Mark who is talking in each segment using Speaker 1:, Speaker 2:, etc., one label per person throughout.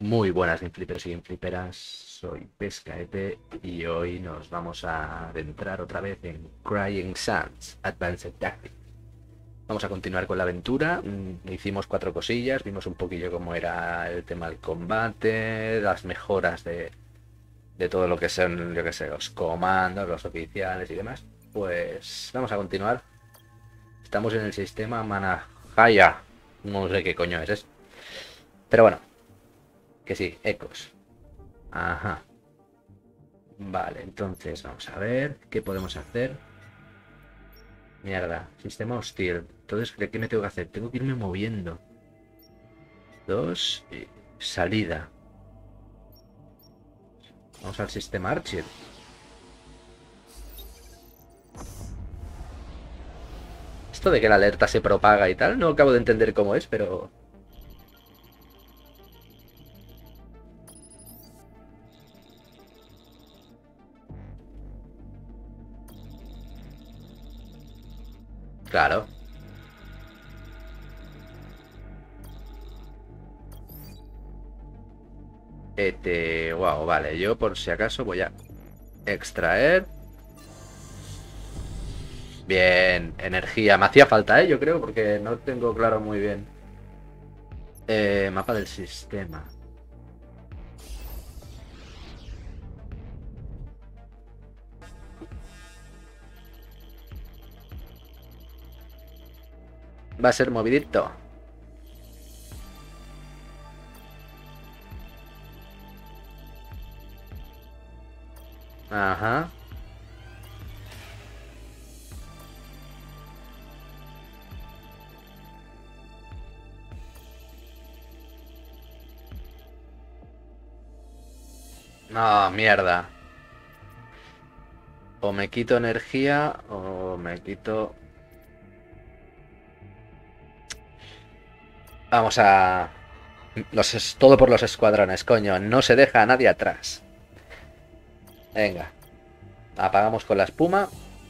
Speaker 1: Muy buenas Gameflippers y Gameflipperas, soy Pescaete y hoy nos vamos a adentrar otra vez en Crying Sands Advanced Tactics. Vamos a continuar con la aventura, hicimos 4 cosillas, vimos un poquillo cómo era el tema del combate, las mejoras de todo lo que son, yo que sé, los comandos, los oficiales y demás. Pues vamos a continuar. Estamos en el sistema Manahaya, no sé qué coño es eso. Pero bueno, que sí, Ecos. Ajá. Vale, entonces vamos a ver qué podemos hacer. Mierda, sistema hostil. Entonces, ¿qué me tengo que hacer? Tengo que irme moviendo. Dos y salida. Vamos al sistema Archer. Esto de que la alerta se propaga y tal, no acabo de entender cómo es, pero... Claro. Wow, vale, yo por si acaso voy a extraer. Bien, energía. Me hacía falta, ¿eh? Yo creo, porque no tengo claro muy bien. Mapa del sistema. Va a ser movidito. Ajá. No, mierda. O me quito energía o me quito... Vamos a... Todo por los escuadrones, coño. No se deja a nadie atrás. Venga. Apagamos con la espuma.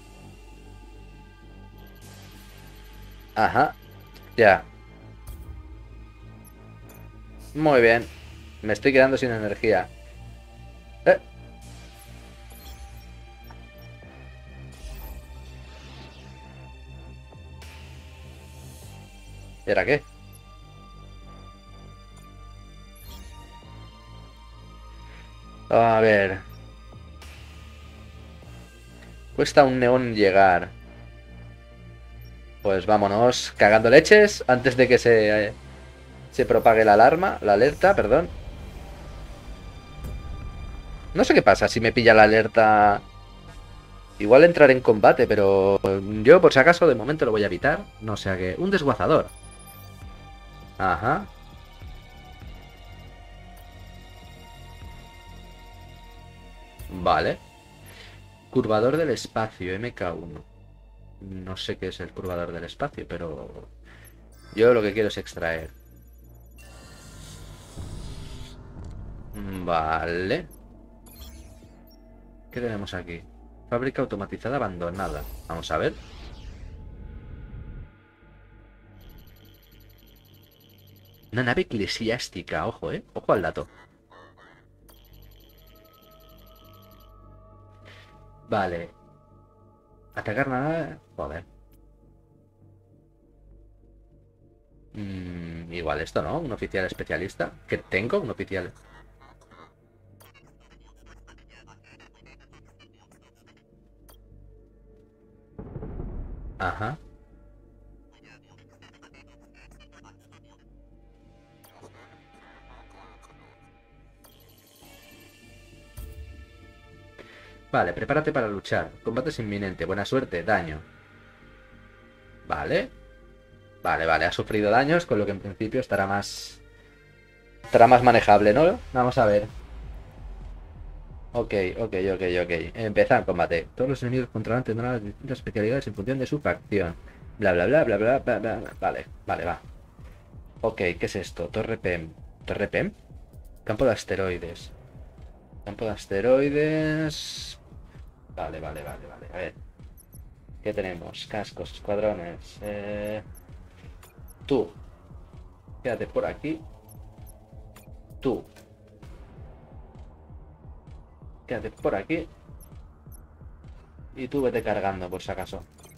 Speaker 1: Ajá. Ya. Muy bien. Me estoy quedando sin energía. Eh, ¿Y ahora qué? A ver. Cuesta un neón llegar. Pues vámonos cagando leches antes de que se propague la alarma, la alerta, perdón. No sé qué pasa si me pilla la alerta. Igual entrar en combate, pero yo por si acaso de momento lo voy a evitar. No sea que... Un desguazador. Ajá. Vale. Curvador del espacio, MK1. No sé qué es el curvador del espacio, pero... Yo lo que quiero es extraer. Vale. ¿Qué tenemos aquí? Fábrica automatizada abandonada. Vamos a ver. Una nave eclesiástica, ojo, Ojo al dato. Vale. Atacar nada. Joder. Igual esto, ¿no? Un oficial especialista. ¿Que tengo? Un oficial. Ajá. Vale, prepárate para luchar. Combate es inminente. Buena suerte. Daño. Vale. Vale, vale. Ha sufrido daños, con lo que en principio estará más manejable, ¿no? Vamos a ver. Ok, ok. Empezar combate. Todos los enemigos controlan tendrán las distintas especialidades en función de su facción. Bla, bla, bla, bla, bla, bla, bla. Vale, vale, va. Ok, ¿qué es esto? Torre PEM. ¿Torre PEM? Campo de asteroides. Campo de asteroides. Vale. A ver, ¿qué tenemos? Cascos, escuadrones. Tú, quédate por aquí. Tú. Quédate por aquí. Y tú vete cargando, por si acaso.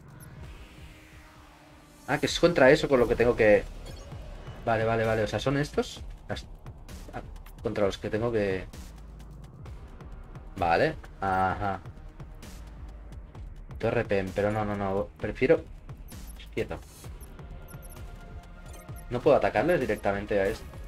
Speaker 1: Ah, que es contra eso con lo que tengo que... Vale, vale, vale. O sea, son estos. Ah, contra los que tengo que... Vale. Ajá. Torre Pen, pero no, no, no. Prefiero... Quieto. No puedo atacarles directamente a esto.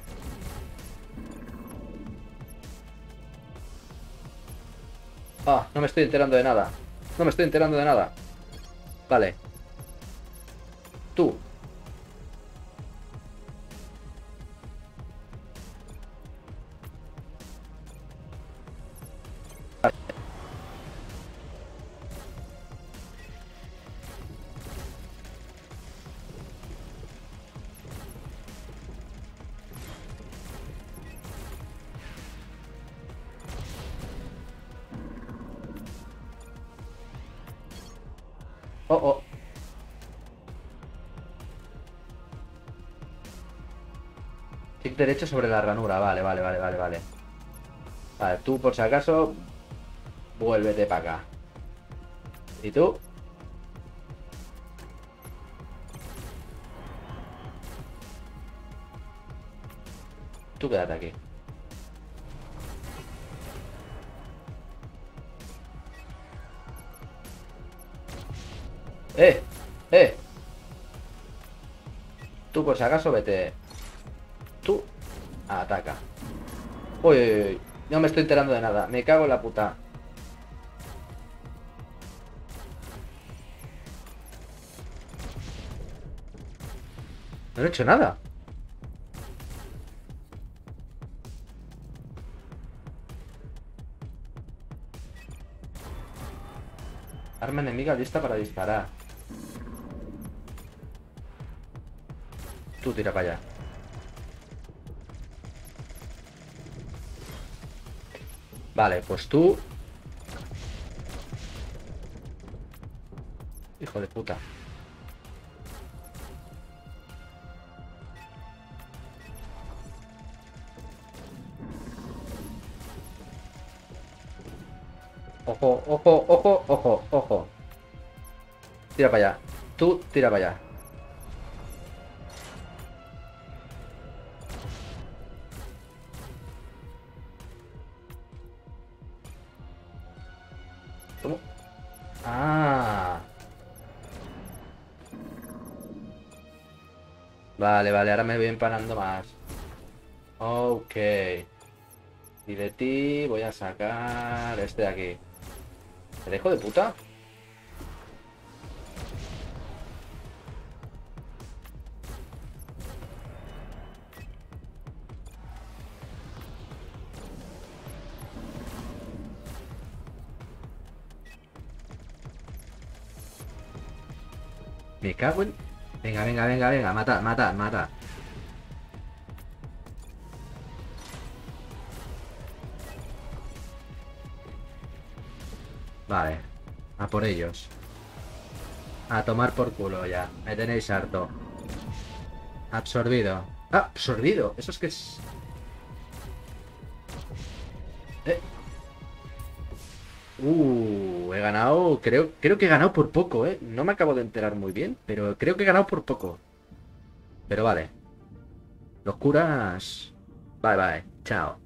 Speaker 1: Ah, no me estoy enterando de nada. No me estoy enterando de nada. Vale. Tú. Oh, oh. Clic derecho sobre la ranura. Vale, vale, vale, vale, vale. Vale, tú por si acaso, vuélvete para acá. ¿Y tú? Tú quédate aquí. ¡Eh! ¡Eh! Tú por si acaso vete. Tú ataca. Uy, uy, uy. No me estoy enterando de nada. Me cago en la puta. No he hecho nada. Arma enemiga lista para disparar. Tú tira para allá. Vale, pues tú... Hijo de puta. Ojo, ojo, ojo, ojo, ojo. Tira para allá. Tú tira para allá. ¿Cómo? Ah. Vale, vale, ahora me voy empanando más. Ok. Y de ti voy a sacar este de aquí. ¿Te dejo de puta? Me cago en... Venga, venga, venga, venga. Mata, mata, mata. Vale. A por ellos. A tomar por culo ya. Me tenéis harto. Absorbido. ¡Ah! Absorbido. Eso es que es... Eh. He ganado... Creo que he ganado por poco, ¿eh? No me acabo de enterar muy bien, pero creo que he ganado por poco. Pero vale. Los curas... Bye, bye. Chao.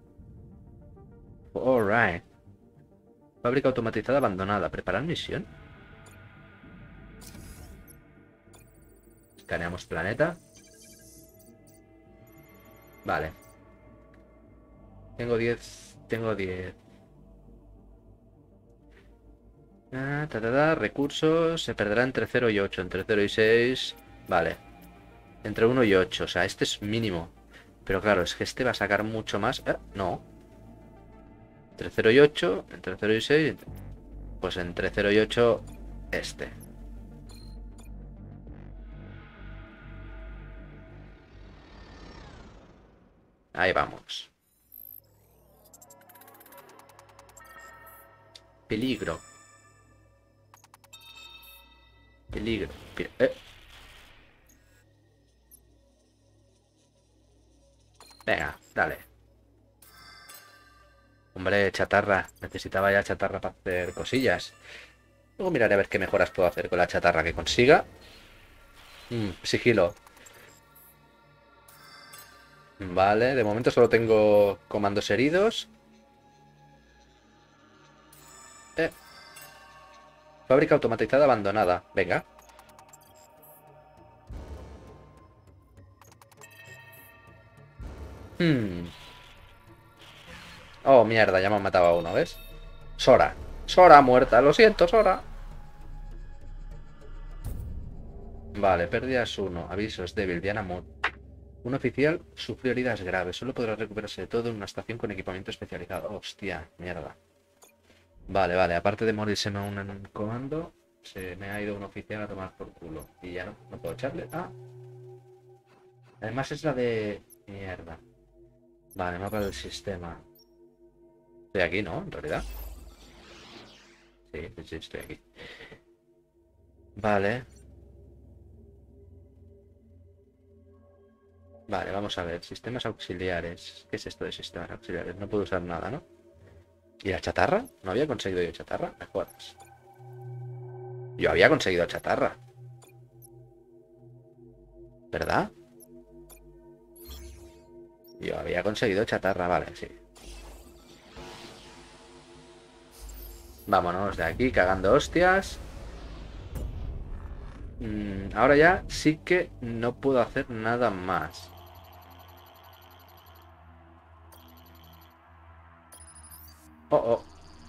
Speaker 1: Alright. Fábrica automatizada abandonada. ¿Preparar misión? Escaneamos planeta. Vale. Tengo 10. Tengo 10. Ah, recursos. Se perderá entre 0 y 8. Entre 0 y 6. Vale. Entre 1 y 8. O sea, este es mínimo. Pero claro, es que este va a sacar mucho más. No. Entre 0 y 8. Entre 0 y 6. Pues entre 0 y 8. Este. Ahí vamos. Peligro. Peligro. Venga, dale. Hombre, chatarra. Necesitaba ya chatarra para hacer cosillas. Luego miraré a ver qué mejoras puedo hacer con la chatarra que consiga. Sigilo. Vale, de momento solo tengo comandos heridos. Eh, Fábrica automatizada abandonada. Venga. Hmm. Oh, mierda, ya me han matado a uno, ¿ves? Sora. Sora muerta. Lo siento, Sora. Vale, pérdidas 1. Aviso, es débil. Diana Mood. Un oficial sufrió heridas graves. Solo podrá recuperarse de todo en una estación con equipamiento especializado. Hostia, mierda. Vale, vale. Aparte de morirse en un comando, se me ha ido un oficial a tomar por culo. Y ya no puedo echarle. Ah. Además es la de... Mierda. Vale, mapa del sistema. Estoy aquí, ¿no? En realidad. Sí, sí, estoy aquí. Vale. Vale, vamos a ver. Sistemas auxiliares. ¿Qué es esto de sistemas auxiliares? No puedo usar nada, ¿no? ¿Y la chatarra? ¿No había conseguido yo chatarra? Me jodas. Yo había conseguido chatarra. ¿Verdad? Yo había conseguido chatarra, vale, sí. Vámonos de aquí cagando hostias. Ahora ya sí que no puedo hacer nada más. Oh, oh.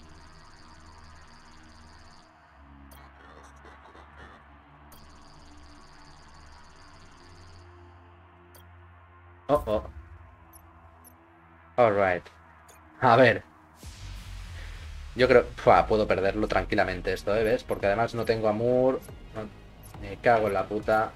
Speaker 1: Oh, oh. Alright. A ver. Yo creo... puedo perderlo tranquilamente esto, ¿eh? ¿Ves? Porque además no tengo amor. Me cago en la puta.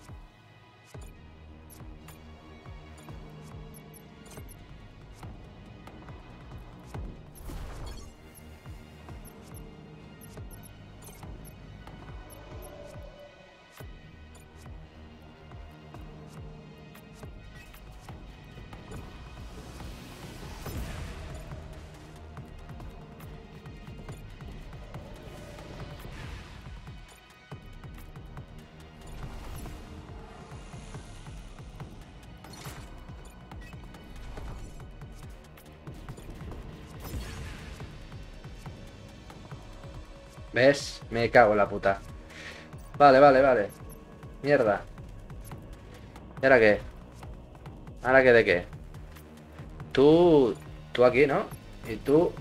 Speaker 1: ¿Ves? Me cago en la puta. Vale, vale, vale. Mierda. ¿Y ahora qué? ¿Ahora qué de qué? Tú... Tú aquí, ¿no? Y tú...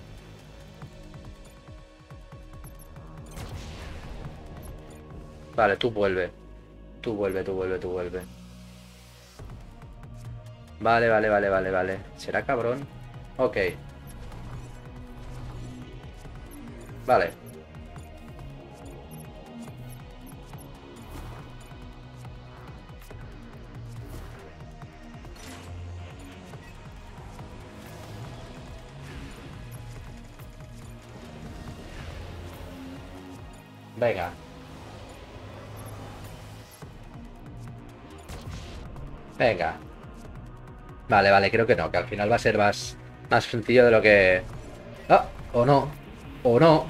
Speaker 1: Vale, tú vuelve. Tú vuelve, tú vuelve, tú vuelve. Vale, vale, vale, vale, vale. ¿Será cabrón? Ok. Vale. Venga. Venga. Vale, vale, creo que no. Que al final va a ser más sencillo de lo que... Ah, o no. O no.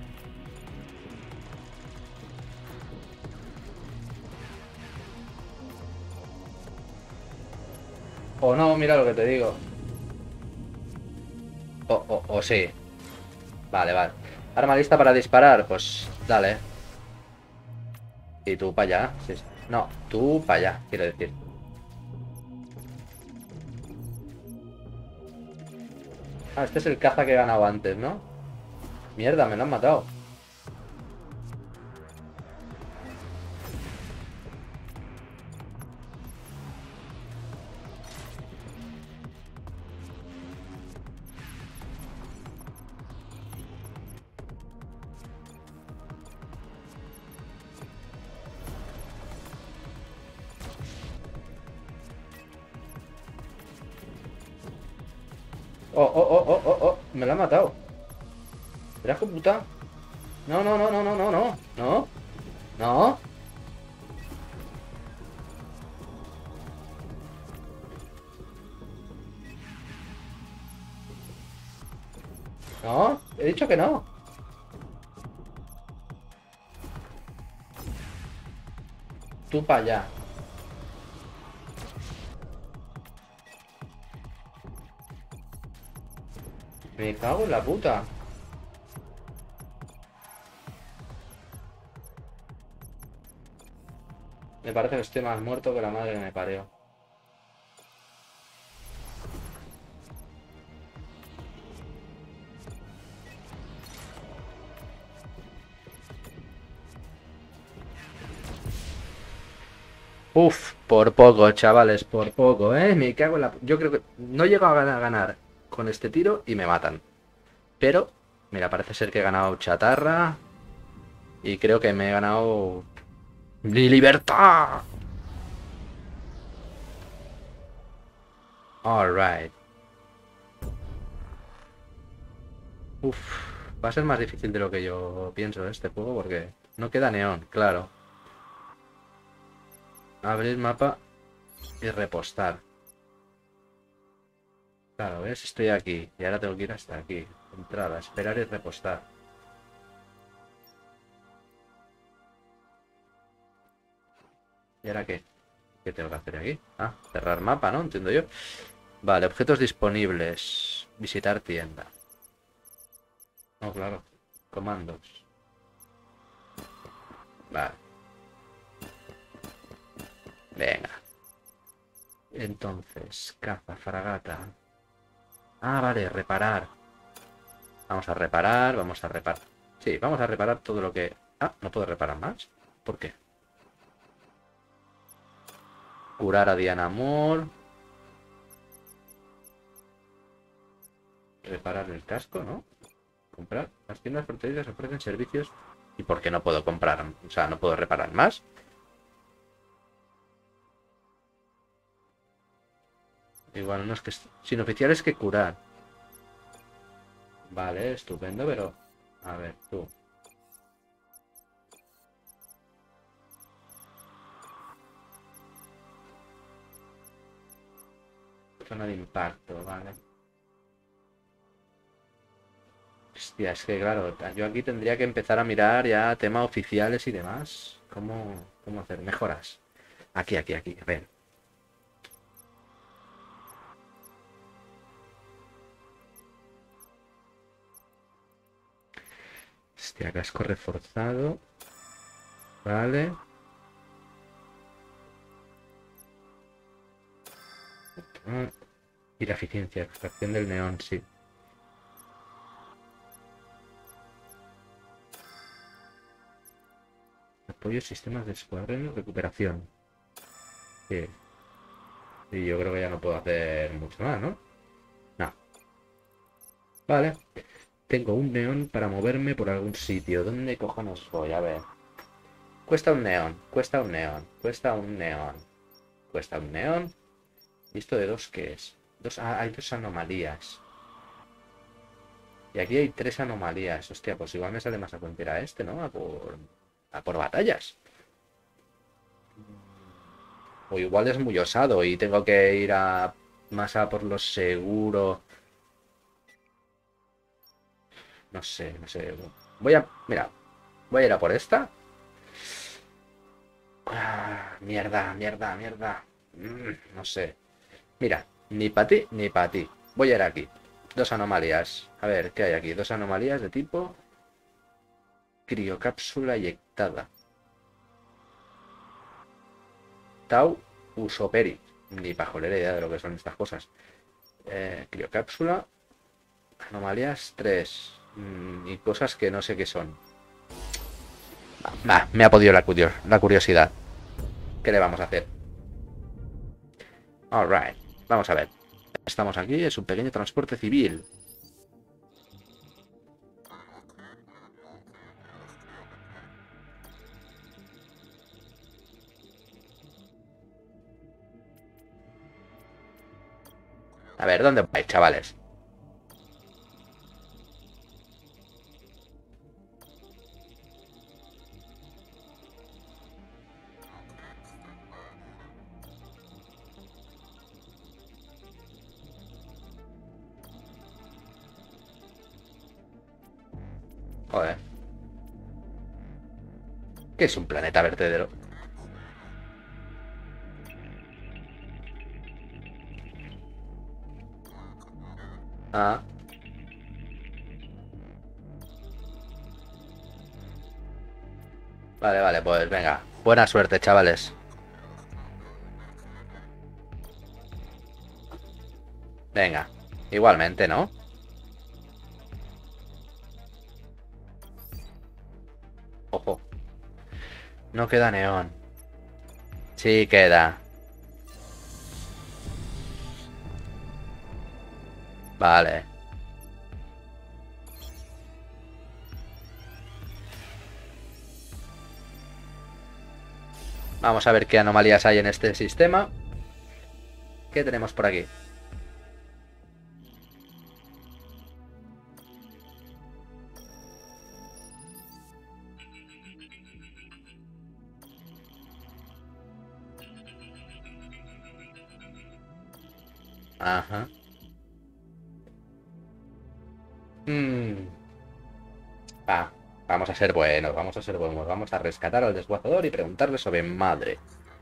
Speaker 1: O no, mira lo que te digo. O sí. Vale, vale. Arma lista para disparar. Pues dale. Y tú para allá. Sí, sí. No, tú para allá, quiero decir. Ah, este es el caza que he ganado antes, ¿no? Mierda, me lo han matado. Oh. Me lo han matado. ¿Verás con puta? No, no, no, no, no, no, no. No. No. No, he dicho que no. Tú para allá. Me cago en la puta. Me parece que estoy más muerto que la madre que me parió. Uf, por poco, chavales, por poco, ¿eh? Me cago en la... Yo creo que no llego a ganar con este tiro y me matan. Pero, mira, parece ser que he ganado chatarra y creo que me he ganado... ¡Libertad! Alright. Uf, va a ser más difícil de lo que yo pienso este juego porque no queda neón, claro. Abrir mapa y repostar. Claro, ¿ves? Estoy aquí y ahora tengo que ir hasta aquí. Entrada, esperar y repostar. ¿Y ahora qué? ¿Qué tengo que hacer aquí? Ah, cerrar mapa, ¿no? Entiendo yo. Vale, objetos disponibles. Visitar tienda. No, claro. Comandos. Vale, venga. Entonces, caza, fragata. Ah, vale, reparar. Vamos a reparar, vamos a reparar. Sí, vamos a reparar todo lo que... Ah, no puedo reparar más. ¿Por qué? Curar a Diana Moore. Reparar el casco, ¿no? Comprar. Las tiendas fronterizas ofrecen servicios. ¿Y por qué no puedo comprar? O sea, no puedo reparar más. Igual no es que... Sin oficiales que curar. Vale, estupendo, pero... A ver, tú. Zona de impacto, vale. Hostia, es que claro, yo aquí tendría que empezar a mirar ya temas oficiales y demás. ¿Cómo hacer mejoras? Aquí, a ver. Hostia, casco reforzado. Vale. Ah, y la eficiencia, extracción del neón, sí. Apoyo sistemas de escuadrón y recuperación. Sí. Y yo creo que ya no puedo hacer mucho más, ¿no? No. Vale. Tengo un neón para moverme por algún sitio. ¿Dónde cojones voy? A ver. Cuesta un neón, cuesta un neón, cuesta un neón, cuesta un neón. ¿Y esto de dos qué es? Hay dos anomalías. Y aquí hay tres anomalías. Hostia, pues igual me sale más a cuenta este, ¿no? A por batallas. O igual es muy osado y tengo que ir más a por lo seguro. No sé, no sé. Mira, voy a ir a por esta. Mierda, mierda, mierda. No sé. Mira, ni para ti ni para ti. Voy a ir aquí. Dos anomalías. A ver, ¿qué hay aquí? Dos anomalías de tipo criocápsula eyectada. Tau usoperi. Ni pajolera idea de lo que son estas cosas. Criocápsula. Anomalías 3. Y cosas que no sé qué son. Me ha podido la curiosidad. ¿Qué le vamos a hacer? Alright. Vamos a ver. Estamos aquí, es un pequeño transporte civil. A ver, ¿dónde vais, chavales? Joder. ¿Qué es un planeta vertedero? Ah. Vale, vale, pues venga. Buena suerte, chavales. Venga. Igualmente, ¿no? Ojo. No queda neón. Sí queda. Vale. Vamos a ver qué anomalías hay en este sistema. ¿Qué tenemos por aquí? Ajá. Va, vamos a ser buenos, vamos a ser buenos. Vamos a rescatar al desguazador y preguntarle sobre madre.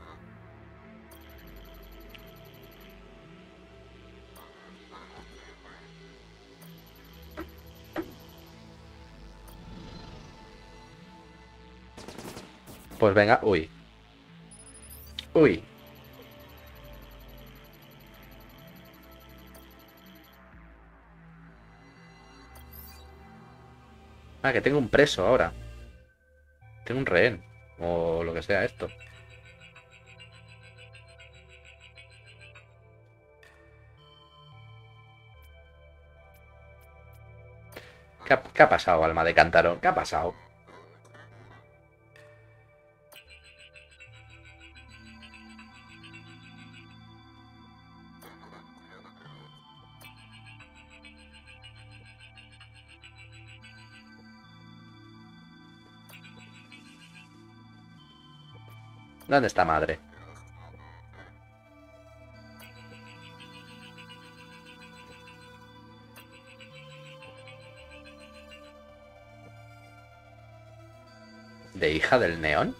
Speaker 1: Pues venga, uy. Uy. Ah, que tengo un preso ahora. Tengo un rehén. O lo que sea esto. ¿Qué ha pasado, alma de cántaro? ¿Qué ha pasado? ¿Dónde está madre? ¿De hija del neón?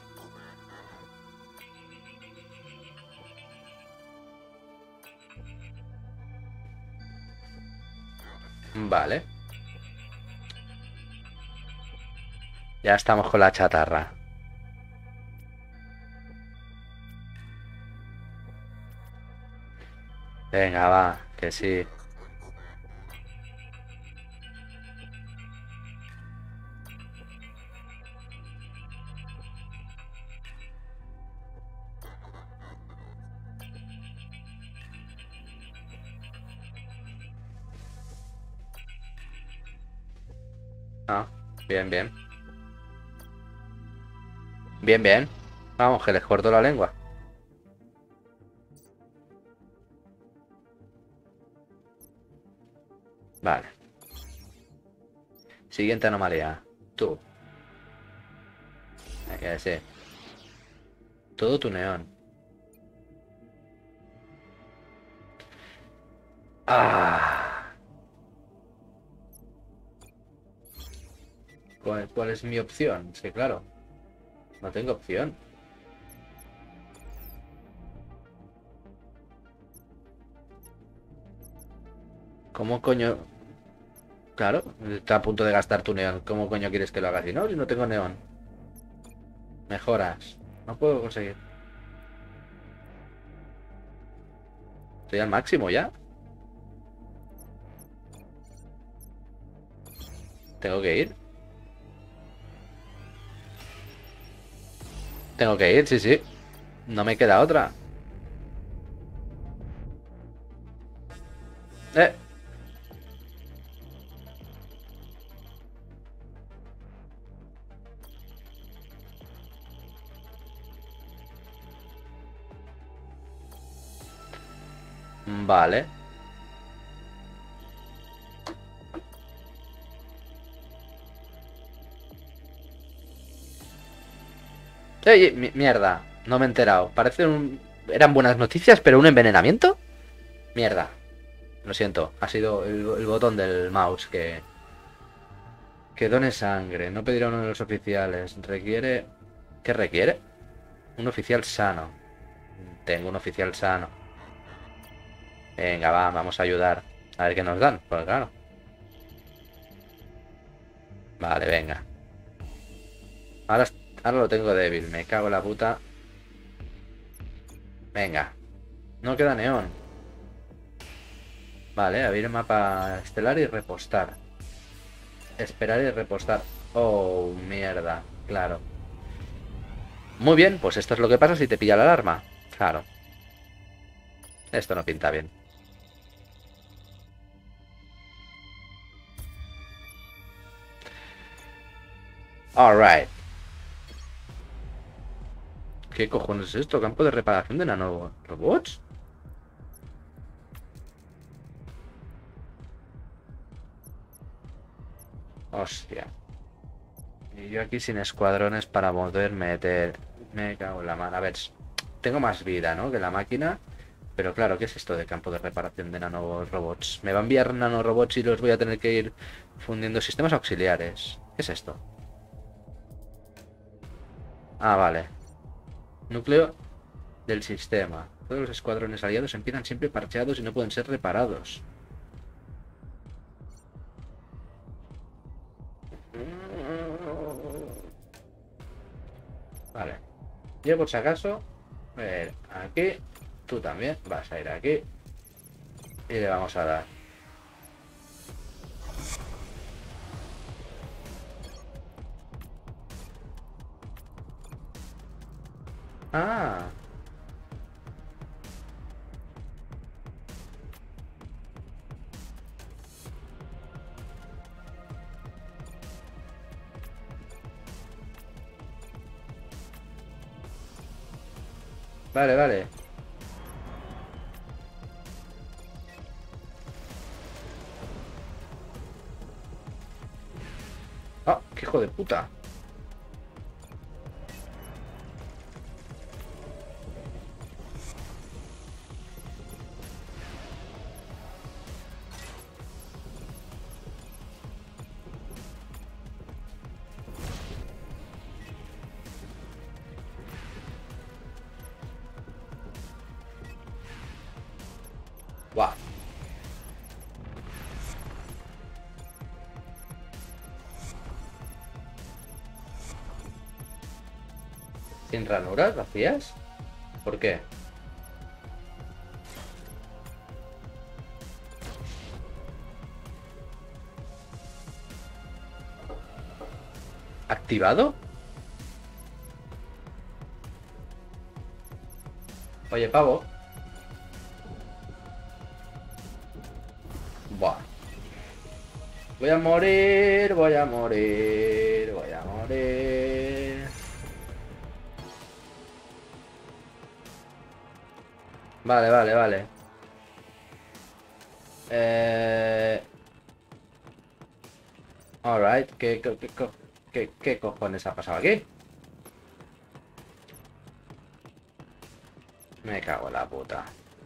Speaker 1: Vale. Ya estamos con la chatarra. Venga, va, que sí. Ah, bien, bien. Bien, bien. Vamos, que les corto la lengua. Vale. Siguiente anomalía. Tú. Que sí. Todo tu neón. Ah. ¿Cuál es mi opción? Es que claro, no tengo opción. ¿Cómo coño? Claro, está a punto de gastar tu neón. ¿Cómo coño quieres que lo haga? Si no, si no tengo neón. Mejoras. No puedo conseguir. Estoy al máximo ya. Tengo que ir. Tengo que ir, sí, sí. No me queda otra. Eh, vale. Ey, mierda. No me he enterado. Parece un... Eran buenas noticias, pero un envenenamiento. Mierda. Lo siento. Ha sido el botón del mouse que Que done sangre. No pedirá uno de los oficiales. Requiere... ¿Qué requiere? Un oficial sano. Tengo un oficial sano. Venga, va, vamos a ayudar. A ver qué nos dan. Pues claro. Vale, venga. Ahora, ahora lo tengo débil. Me cago en la puta. Venga. No queda neón. Vale, abrir el mapa estelar y repostar. Esperar y repostar. Oh, mierda. Claro. Muy bien, pues esto es lo que pasa si te pilla la alarma. Claro. Esto no pinta bien. Alright. ¿Qué cojones es esto? ¿Campo de reparación de nanorobots? Hostia. Y yo aquí sin escuadrones para poder meter. Me cago en la mano. A ver, tengo más vida, ¿no? Que la máquina. Pero claro, ¿qué es esto de campo de reparación de nanorobots? Me va a enviar nanorobots y los voy a tener que ir fundiendo sistemas auxiliares. ¿Qué es esto? Ah, vale. Núcleo del sistema. Todos los escuadrones aliados empiezan siempre parcheados y no pueden ser reparados. Vale. Yo por si acaso, a ver, aquí, tú también vas a ir aquí y le vamos a dar. Ah, vale, vale. Ah, qué hijo de puta. Guau. ¿Sin ranuras vacías? ¿Por qué? ¿Activado? Oye, pavo. Buah. Voy a morir, voy a morir, voy a morir. Vale, vale, vale. Eh... Alright, ¿qué cojones ha pasado aquí? Me cago en la puta.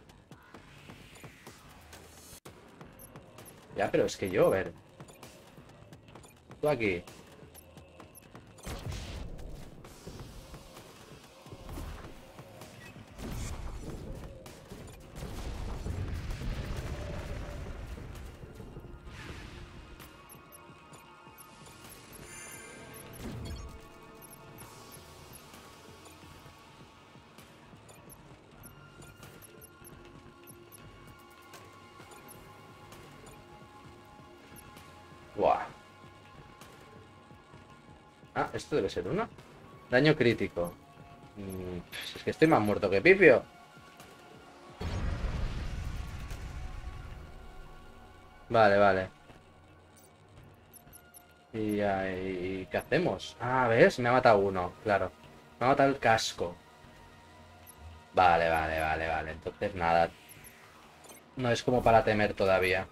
Speaker 1: Ya, pero es que yo, a ver. Tú aquí. Buah. Ah, esto debe ser uno. Daño crítico. Es que estoy más muerto que Pipio. Vale, vale. ¿Y ahí qué hacemos? Ah, ¿ves? Me ha matado uno, claro. Me ha matado el casco. Vale, vale, vale, vale. Entonces nada. No es como para temer todavía.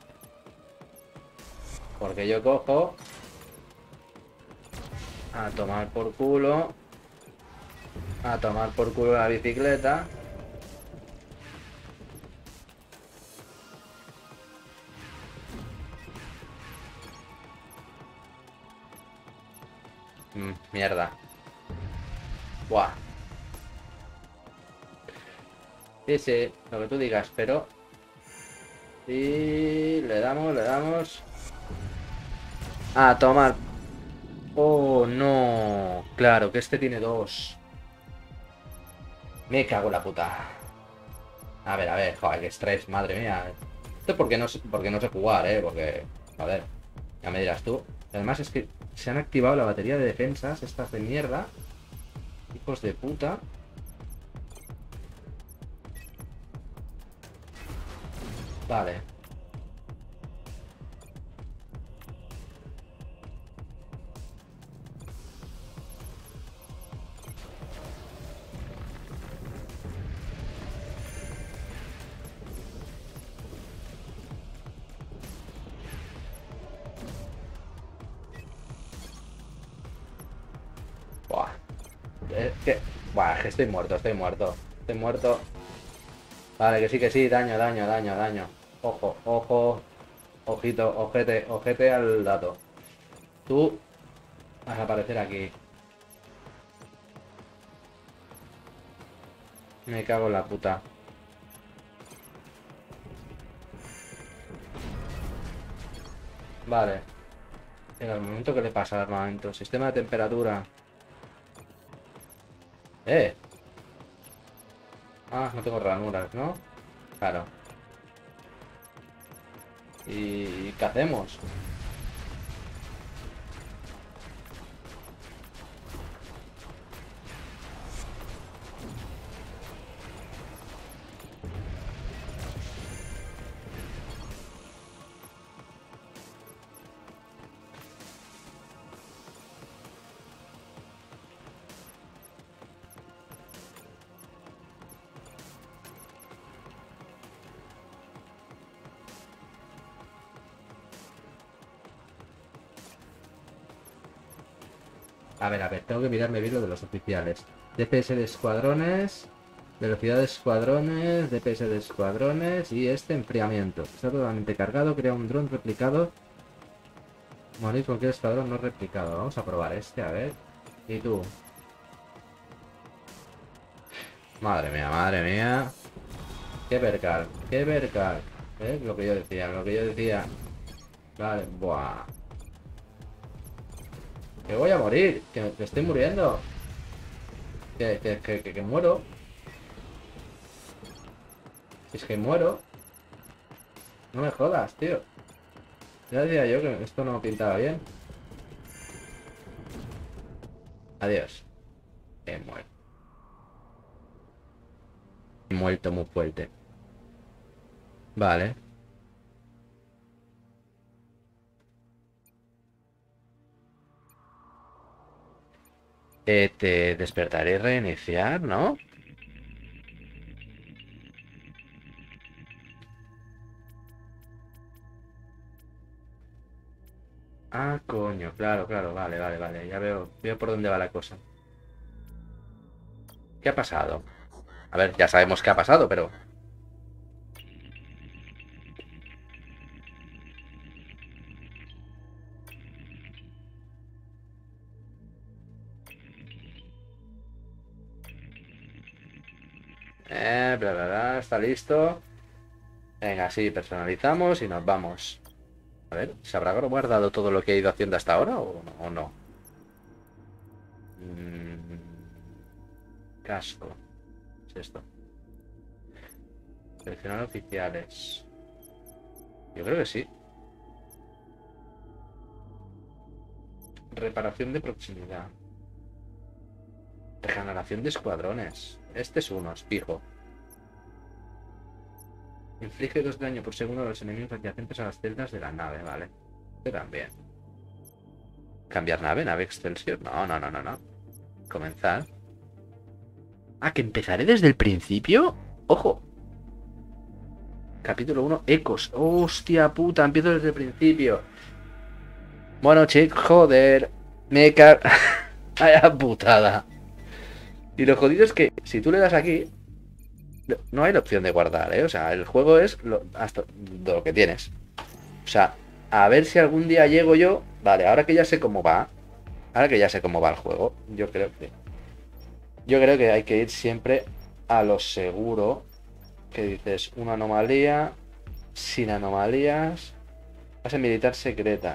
Speaker 1: Porque yo cojo... A tomar por culo. A tomar por culo la bicicleta. Mierda. Buah. Sí, sí, lo que tú digas, pero... Y le damos, le damos. A tomar. Oh, no. Claro, que este tiene dos. Me cago en la puta. A ver, joder, qué estrés, madre mía. Esto es porque no sé jugar, porque... Joder, ya me dirás tú. Además es que se han activado la batería de defensas, estas de mierda. Hijos de puta. Vale. Buah. Que... Buah, que estoy muerto, estoy muerto. Estoy muerto. Vale, que sí, daño, daño, daño, daño. Ojo, ojo. Ojito, ojete, ojete al dato. Tú vas a aparecer aquí. Me cago en la puta. Vale. En el momento que le pasa al armamento. Sistema de temperatura. Eh. Ah, no tengo ranuras, ¿no? Claro. ¿Y qué hacemos? A ver, tengo que mirarme bien lo de los oficiales. DPS de escuadrones, velocidad de escuadrones, DPS de escuadrones y este enfriamiento. Está totalmente cargado, crea un dron replicado. Morir cualquier escuadrón no replicado. Vamos a probar este, a ver. ¿Y tú? Madre mía, madre mía. Qué percal, qué percal. Lo que yo decía, lo que yo decía. Vale, buah. Que voy a morir, que estoy muriendo. Que muero. Si es que muero. No me jodas, tío. Ya decía yo que esto no pintaba bien. Adiós. He muerto. He muerto muy fuerte. Vale. Te despertaré y reiniciar, ¿no? Ah, coño, claro, claro, vale, vale, vale. Ya veo por dónde va la cosa. ¿Qué ha pasado? A ver, ya sabemos qué ha pasado, pero... Bla, bla, bla, está listo. Venga, sí, personalizamos y nos vamos. A ver, ¿se habrá guardado todo lo que he ido haciendo hasta ahora o no? Mm, casco. ¿Qué es esto? Seleccionar oficiales. Yo creo que sí. Reparación de proximidad. Regeneración de escuadrones. Este es uno, es fijo. Inflige 2 de daño por segundo a los enemigos adyacentes a las celdas de la nave, vale. Este también. ¿Cambiar nave? ¿Nave Excelsior? No, no, no, no, no. Comenzar. Ah, ¿que empezaré desde el principio? ¡Ojo! Capítulo 1, Ecos. ¡Hostia puta! Empiezo desde el principio. Bueno, chicos, joder. Me car... Vaya putada. Y lo jodido es que si tú le das aquí, no hay la opción de guardar, ¿eh? O sea, el juego es hasta lo que tienes. O sea, a ver si algún día llego yo. Vale, ahora que ya sé cómo va. Ahora que ya sé cómo va el juego, yo creo que hay que ir siempre a lo seguro. Que dices, una anomalía, sin anomalías, base militar secreta.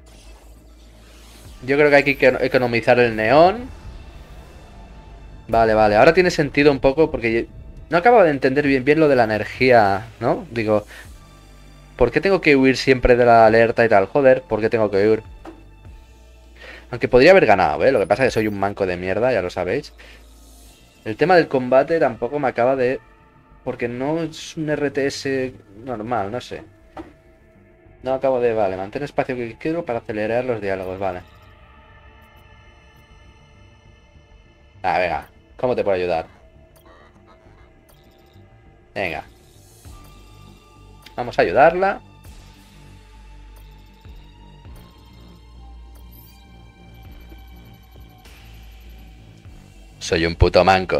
Speaker 1: Yo creo que hay que economizar el neón. Vale, vale. Ahora tiene sentido un poco porque no acabo de entender bien lo de la energía, ¿no? Digo, ¿por qué tengo que huir siempre de la alerta y tal? Joder, ¿por qué tengo que huir? Aunque podría haber ganado, ¿eh? Lo que pasa es que soy un manco de mierda, ya lo sabéis. El tema del combate tampoco me acaba de... Porque no es un RTS normal, no sé. No acabo de... Vale, mantén espacio que quiero para acelerar los diálogos, vale. Ah, venga. ¿Cómo te puedo ayudar? Venga. Vamos a ayudarla. Soy un puto manco.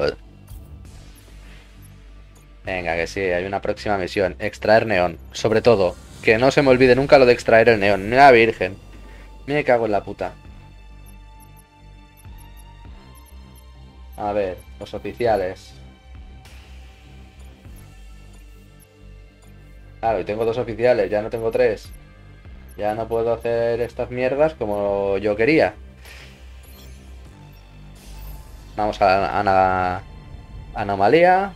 Speaker 1: Venga, que sí, hay una próxima misión. Extraer neón. Sobre todo, que no se me olvide nunca lo de extraer el neón. Mira, virgen. Me cago en la puta. A ver, los oficiales. Claro, y tengo dos oficiales, ya no tengo tres. Ya no puedo hacer estas mierdas como yo quería. Vamos a la anomalía.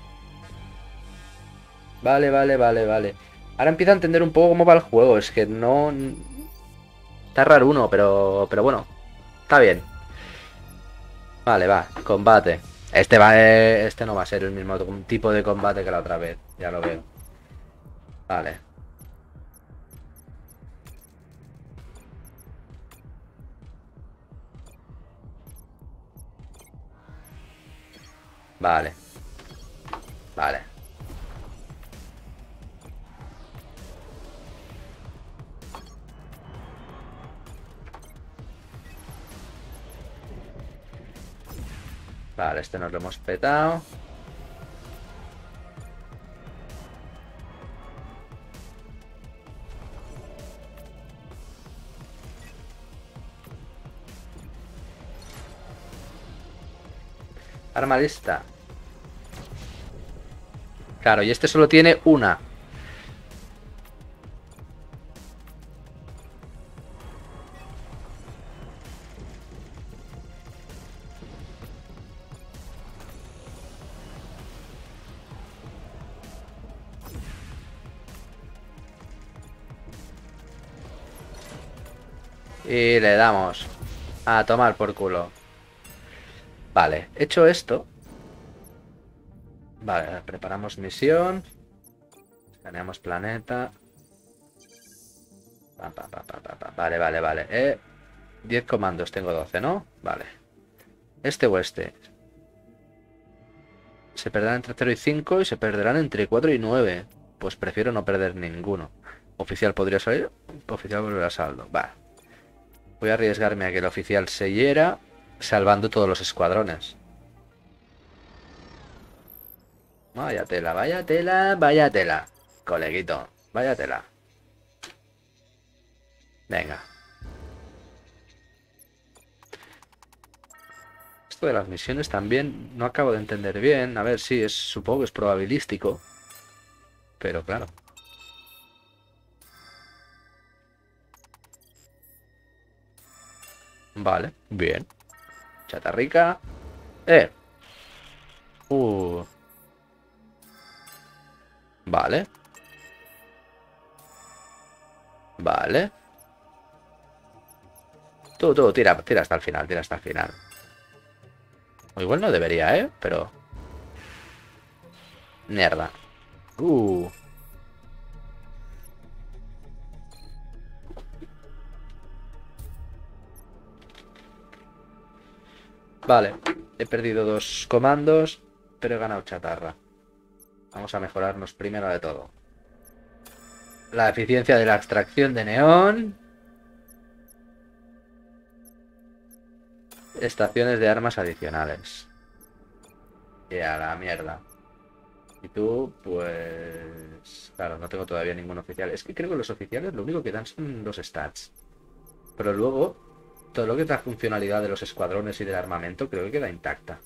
Speaker 1: Vale, vale, vale, vale. Ahora empiezo a entender un poco cómo va el juego. Es que no... Está raro uno, pero bueno. Está bien. Vale, va. Combate. Este no va a ser el mismo tipo de combate que la otra vez. Ya lo veo. Vale. Vale. Vale. Vale, este nos lo hemos petado. Arma lista. Claro, y este solo tiene una. Y le damos a tomar por culo. Vale, hecho esto. Vale, preparamos misión. Escaneamos planeta. Vale, vale, vale. 10 comandos, tengo 12, ¿no? Vale. Este o este. Se perderán entre 0 y 5 y se perderán entre 4 y 9. Pues prefiero no perder ninguno. Oficial podría salir. Oficial volverá a saldo. Va. Voy a arriesgarme a que el oficial se hiera, salvando todos los escuadrones. Vaya tela, vaya tela, vaya tela. Coleguito, vaya tela. Venga. Esto de las misiones también no acabo de entender bien. A ver, sí, supongo que es probabilístico. Pero claro. Vale, bien. Chatarrica. Eh. Uh. Vale. Vale. Tú, tira hasta el final, tira hasta el final. O igual no debería, ¿eh? Pero... Mierda. Uh. Vale. He perdido dos comandos, pero he ganado chatarra. Vamos a mejorarnos primero de todo. La eficiencia de la extracción de neón. Estaciones de armas adicionales. Y a la mierda. Y tú, pues... Claro, no tengo todavía ningún oficial. Es que creo que los oficiales lo único que dan son los stats. Pero luego todo lo que es la funcionalidad de los escuadrones y del armamento creo que queda intacta.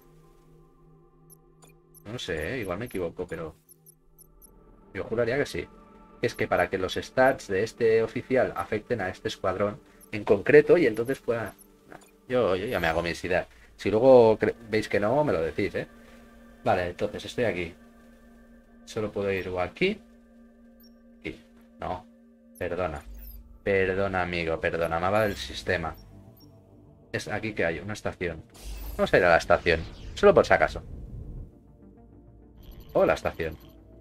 Speaker 1: No sé, igual me equivoco, pero yo juraría que sí. Es que para que los stats de este oficial afecten a este escuadrón en concreto y entonces pueda... Yo ya me hago mis ideas. Si luego veis que no, me lo decís, ¿eh? Vale, entonces estoy aquí. Solo puedo ir o aquí. Aquí. No. Perdona. Perdona, amigo. Perdona. Me va del sistema. Es aquí que hay una estación. Vamos a ir a la estación. Solo por si acaso. O la estación.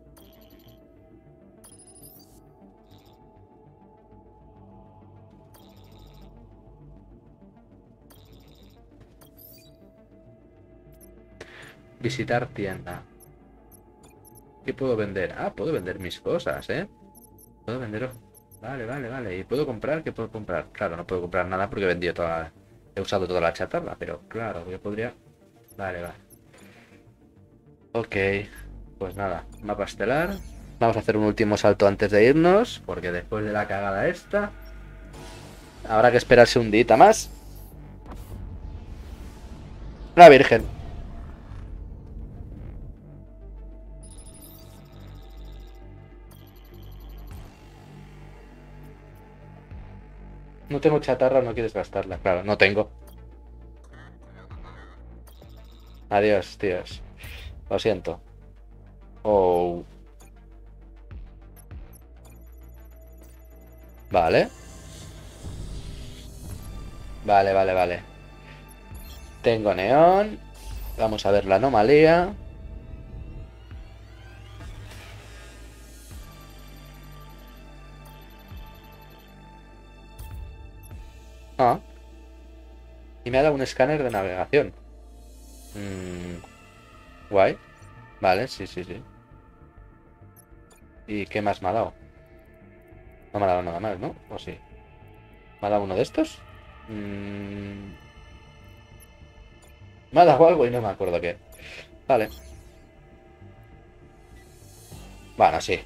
Speaker 1: Visitar tienda. ¿Qué puedo vender? Ah, puedo vender mis cosas, ¿eh? Puedo vender... Vale, vale, vale. ¿Y puedo comprar? ¿Qué puedo comprar? Claro, no puedo comprar nada porque he vendido toda... He usado toda la chatarra, pero claro, yo podría... Vale, vale. Ok. Pues nada, mapa estelar. Vamos a hacer un último salto antes de irnos, porque después de la cagada esta... Habrá que esperarse un día más. La Virgen. No tengo chatarra, no quieres gastarla. Claro, no tengo. Adiós, tíos. Lo siento. Oh. Vale. Vale, vale, vale. Tengo neón. Vamos a ver la anomalía. Ah. Y me ha dado un escáner de navegación. Mm, guay. Vale, sí, sí, sí. ¿Y qué más me ha dado? No me ha dado nada más, ¿no? ¿O sí? ¿Me ha dado uno de estos? Mm, me ha dado algo y no me acuerdo qué. Vale. Bueno, sí.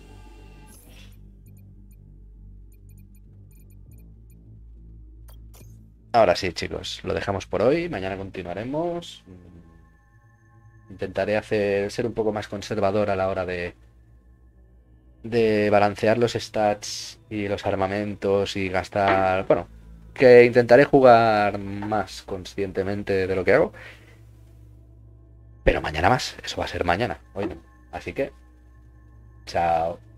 Speaker 1: Ahora sí, chicos. Lo dejamos por hoy. Mañana continuaremos. Intentaré ser un poco más conservador a la hora de balancear los stats y los armamentos y gastar... Bueno, que intentaré jugar más conscientemente de lo que hago. Pero mañana más. Eso va a ser mañana. Hoy no. Así que... Chao.